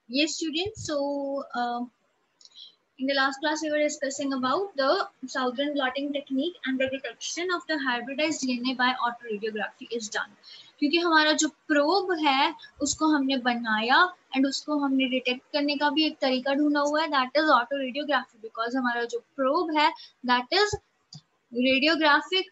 Yes, students. In the last class, we were discussing about the Southern blotting technique and the detection of the hybridized DNA by autoradiography is done. क्योंकि हमारा जो probe है उसको हमने बनाया and उसको हमने डिटेक्ट करने का भी एक तरीका ढूंढा हुआ है, दैट इज ऑटोरेडियोग्राफी. बिकॉज हमारा जो प्रोब है दैट इज रेडियोग्राफिक,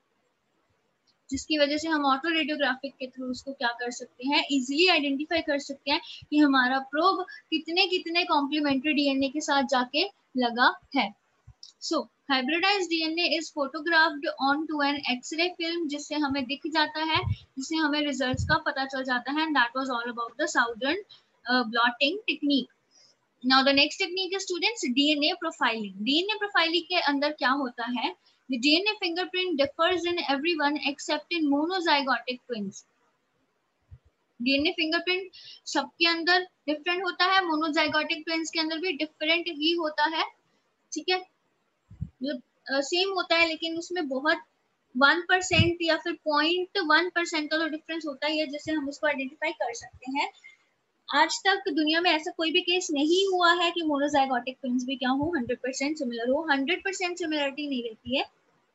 जिसकी वजह से हम ऑटो रेडियोग्राफिक के थ्रू उसको क्या कर सकते हैं, इजीली आइडेंटिफाई कर सकते हैं कि हमारा प्रोब कितने कितने कॉम्प्लीमेंट्री डीएनए के साथ जाके लगा है. So hybridized DNA is photographed on to an x-ray film, जिससे हमें दिख जाता है, जिससे हमें रिजल्ट्स का पता चल जाता है. And that was all about the southern blotting technique. Now the next technique है students DNA profiling. DNA profiling के अंदर क्या होता है, the DNA fingerprint differs in everyone except in monozygotic twins. DNA fingerprint सबके अंदर डिफरेंट होता है, मोनोजाइगोटिक ट्विंस के अंदर भी डिफरेंट ही होता है. ठीक है, जो सेम होता है लेकिन उसमें बहुत 1% या फिर 0.1% का तो डिफरेंस होता ही है, जिससे हम उसको आइडेंटिफाई कर सकते हैं. आज तक दुनिया में ऐसा कोई भी केस नहीं हुआ है कि मोनोजाइगोटिक ट्विंस भी क्या हो 100% सिमिलर हो. 100% सिमिलरिटी नहीं रहती है,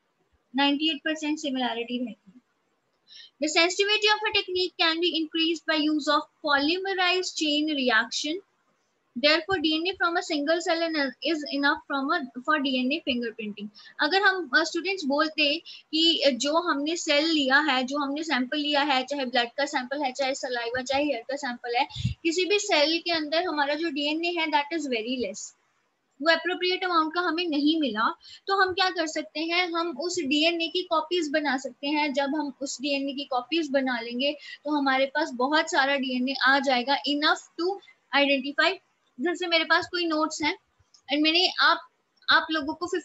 98% similarity रहती है. The sensitivity of a technique can be increased by use of polymerized chain reaction. Therefore, DNA from a single cell is enough for DNA fingerprinting. अगर हम स्टूडेंट्स बोलते कि जो हमने सेल लिया है, जो हमने सैंपल लिया है, चाहे ब्लड का सैंपल है, चाहे सलाइवा, चाहे हेयर का सैंपल है, किसी भी सेल के अंदर हमारा जो डीएनए है दैट इज वेरी लेस, वो अप्रोप्रिएट अमाउंट का हमें नहीं मिला, तो हम क्या कर सकते हैं, हम उस डीएनए की कॉपीज बना सकते हैं. जब हम उस डीएनए की कॉपीज बना लेंगे तो हमारे पास बहुत सारा डीएनए आ जाएगा, इनफ टू आइडेंटिफाई. जैसे मेरे पास कोई नोट्स हैं एंड मैंने आप लोगों को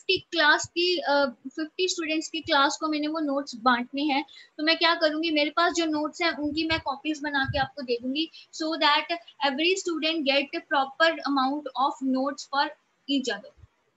50 स्टूडेंट्स की क्लास को मैंने वो नोट्स बांटने हैं, तो मैं क्या करूंगी, मेरे पास जो नोट्स हैं उनकी मैं कॉपीज बना के आपको दे दूंगी, so that every student get proper amount of notes for each other.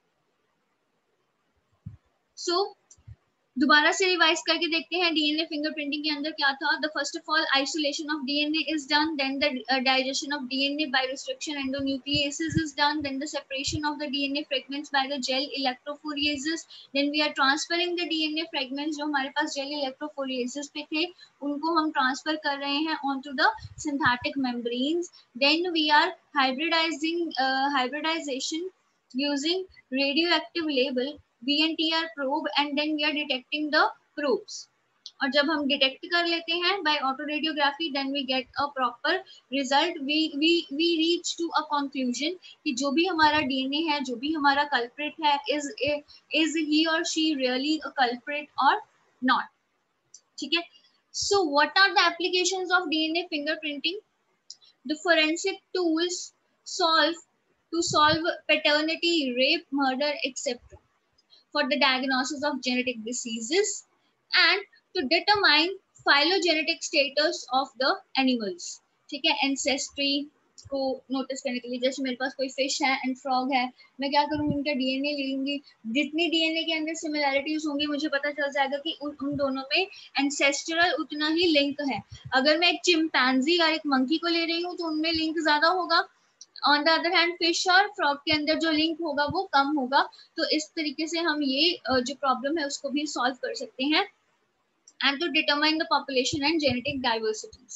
So दोबारा से रिवाइज करके देखते हैं डीएनए फिंगरप्रिंटिंग के अंदर क्या था. The first of all isolation of DNA is done, then the digestion of DNA by restriction endonucleases is done, then the separation of the DNA fragments by the gel electrophoresis, then we are transferring the DNA fragments जो हमारे पास jail इलेक्ट्रोफोरेसेस पे थे उनको हम transfer कर रहे हैं onto the synthetic membranes. Then we are hybridization using radioactive label VNTR probe and then we are detecting the probes. और जब हम डिटेक्ट कर लेते हैं by autoradiography then we get a proper result. We reach to a conclusion कि जो भी हमारा DNA है, जो भी हमारा culprit है, is he or she really a culprit or not. ठीक है. So what are the applications of DNA fingerprinting? The forensic tools to solve paternity, rape, murder, etc. for the diagnosis of genetic diseases and to determine phylogenetic status of the animals. ठीक है, ancestry को notice करने के लिए, जैसे मेरे पास कोई fish है एंड फ्रॉग है, मैं क्या करूंगी, उनका डीएनए ले लूंगी, जितनी डीएनए के अंदर सिमिलैरिटीज होंगी मुझे पता चल जाएगा कि उन दोनों में एंसेस्ट्रल उतना ही लिंक है. अगर मैं एक चिंपैंजी या एक मंकी को ले रही हूँ तो उनमें लिंक ज्यादा होगा, on the other hand fish और फ्रॉग के अंदर जो लिंक होगा वो कम होगा. तो इस तरीके से हम ये जो प्रॉब्लम है उसको भी सॉल्व कर सकते हैं. And to determine the population and genetic diversities,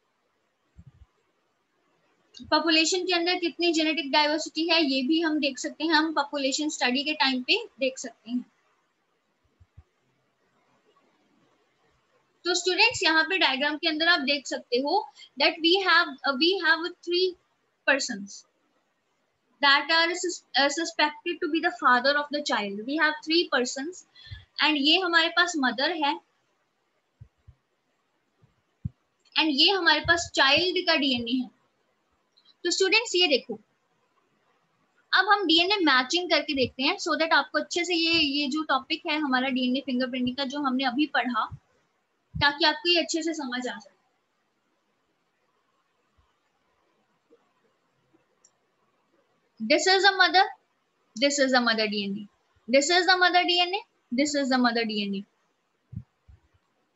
population के अंदर कितनी जेनेटिक डाइवर्सिटी है ये भी हम देख सकते हैं, हम पॉपुलेशन स्टडी के टाइम पे देख सकते हैं. तो स्टूडेंट्स यहाँ पे डायग्राम के अंदर आप देख सकते हो that we have 3 persons that are suspected to be the father of the child. We have 3 persons and ये हमारे पास मदर है एंड ये हमारे पास चाइल्ड का डीएनए है. तो स्टूडेंट्स ये देखो, अब हम डीएनए मैचिंग करके देखते हैं सो दैट आपको अच्छे से ये जो टॉपिक है हमारा डीएनए फिंगरप्रिंटिंग का जो हमने अभी पढ़ा, ताकि आपको ये अच्छे से समझ आ जाए. This is the mother, this is the mother DNA, this is the mother DNA, this is the mother DNA,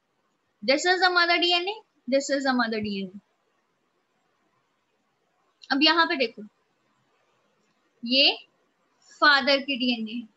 this is the mother DNA, this is the mother DNA. अब यहाँ पे देखो, ये फादर की डीएनए है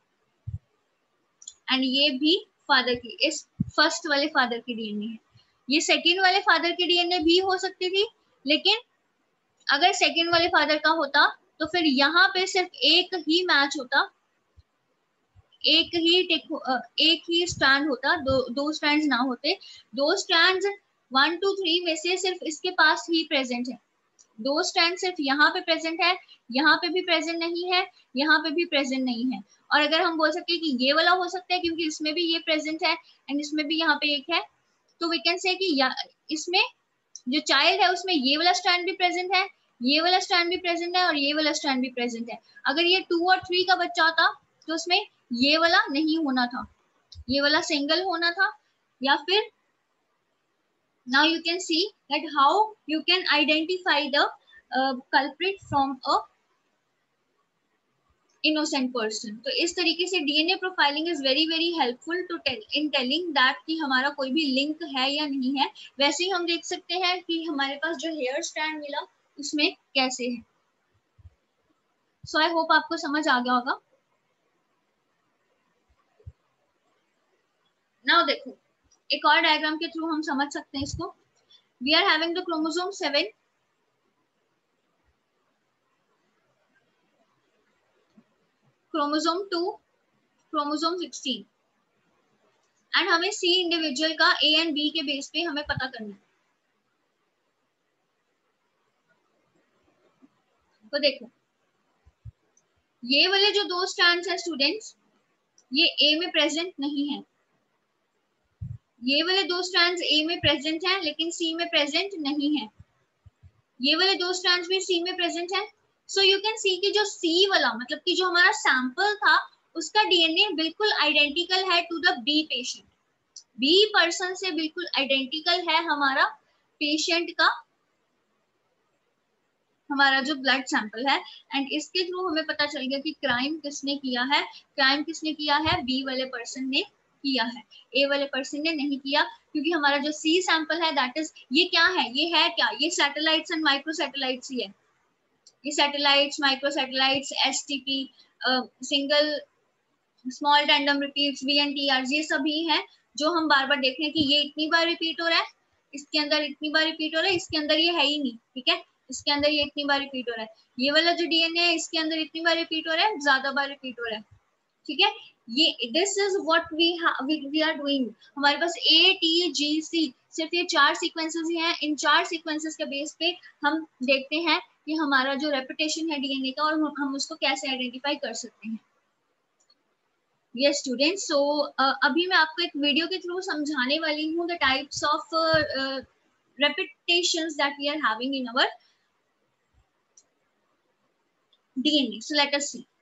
and ये भी father की, इस फर्स्ट वाले फादर की डीएनए है। ये सेकेंड वाले फादर की डीएनए भी हो सकती थी, लेकिन अगर सेकेंड वाले फादर का होता तो फिर यहाँ पे सिर्फ एक ही मैच होता, एक ही स्ट्रैंड होता, दो स्ट्रैंड्स ना होते। दो स्ट्रैंड्स 1 2 3 में से सिर्फ इसके पास ही प्रेजेंट है, दो स्ट्रैंड सिर्फ यहाँ पे प्रेजेंट है, यहाँ पे भी प्रेजेंट नहीं है, यहाँ पे भी प्रेजेंट नहीं है। और अगर हम बोल सकते हैं कि ये वाला हो सकता है क्योंकि इसमें भी ये प्रेजेंट है एंड इसमें भी यहाँ पे एक है, तो वी कैन से कि इसमें जो चाइल्ड है उसमें ये वाला स्ट्रैंड भी प्रेजेंट है, ये वाला स्ट्रैंड भी प्रेजेंट है और ये वाला स्ट्रैंड भी प्रेजेंट है। अगर ये 2 और 3 का बच्चा होता तो उसमें ये वाला नहीं होना था, ये वाला सिंगल होना था। या फिर now you can see that how you can identify the culprit from a innocent person। तो इस तरीके से DNA profiling is very very helpful to in telling that कि हमारा कोई भी लिंक है या नहीं है। वैसे ही हम देख सकते हैं कि हमारे पास जो हेयर स्ट्रैंड मिला उसमें कैसे है। सो आई होप आपको समझ आ गया होगा। नाउ देखो, एक और डायग्राम के थ्रू हम समझ सकते हैं इसको। We are having the chromosome 7, chromosome 2, chromosome 16 and हमें सी इंडिविजुअल का ए एंड बी के बेस पे हमें पता करना है। तो देखो, ये वाले जो दो स्ट्रैंड्स हैं स्टूडेंट्स, ये ए में प्रेजेंट नहीं है। ये वाले दो स्ट्रैंड्स ए में प्रेजेंट हैं लेकिन सी में प्रेजेंट नहीं है। ये वाले दो स्ट्रैंड्स भी सी में प्रेजेंट है। सो यू कैन सी कि जो सी वाला मतलब कि जो हमारा सैंपल था उसका डीएनए बिल्कुल आइडेंटिकल है to the B patient, B person से बिल्कुल आइडेंटिकल है हमारा पेशेंट का, हमारा जो ब्लड सैंपल है। एंड इसके थ्रू हमें पता चल गया कि क्राइम किसने किया है। क्राइम किसने किया है? बी वाले पर्सन ने किया है, ए वाले पर्सन ने नहीं किया, क्योंकि हमारा जो सी सैंपल है दैट इज, ये क्या है, ये है क्या, ये सैटेलाइट्स एंड माइक्रो सैटेलाइट्स ही है। ये satellites, micro satellites, STP, single small tandem repeats, VNTR, ये सभी हैं जो हम बार बार देख रहे हैं कि ये इतनी बार रिपीट हो रहा है, इसके अंदर इतनी बार रिपीट हो रहा है, इसके अंदर ये है ही नहीं, ठीक है, इसके अंदर ये इतनी बार रिपीट हो रहा है। ये वाला जो डीएनए है इसके अंदर इतनी बार रिपीट हो रहा है, ज्यादा बार रिपीट हो रहा है, ठीक है। ये this is what we are doing. हमारे पास ए टी जी सी सिर्फ ये 4 सीक्वेंसेस ही हैं। इन 4 सीक्वेंसेस के बेस पे हम देखते हैं कि हमारा जो रेपुटेशन है डीएनए का और हम उसको कैसे आइडेंटिफाई कर सकते हैं। यस स्टूडेंट, सो अभी मैं आपको एक वीडियो के थ्रू समझाने वाली हूँ the types of repetitions that we are having in our DNA. So let us see.